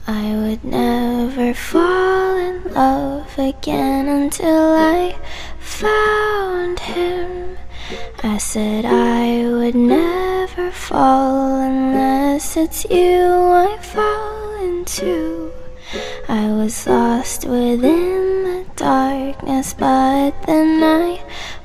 I would never fall in love again until I found him. I said I would never fall unless it's you I fall into. I was lost within the darkness, but then I